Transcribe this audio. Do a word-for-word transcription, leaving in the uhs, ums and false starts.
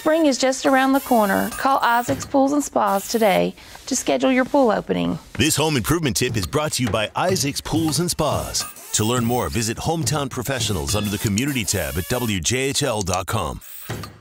Spring is just around the corner. Call Isaac's Pools and Spas today to schedule your pool opening. This home improvement tip is brought to you by Isaac's Pools and Spas. To learn more, visit Hometown Professionals under the Community tab at W J H L dot com.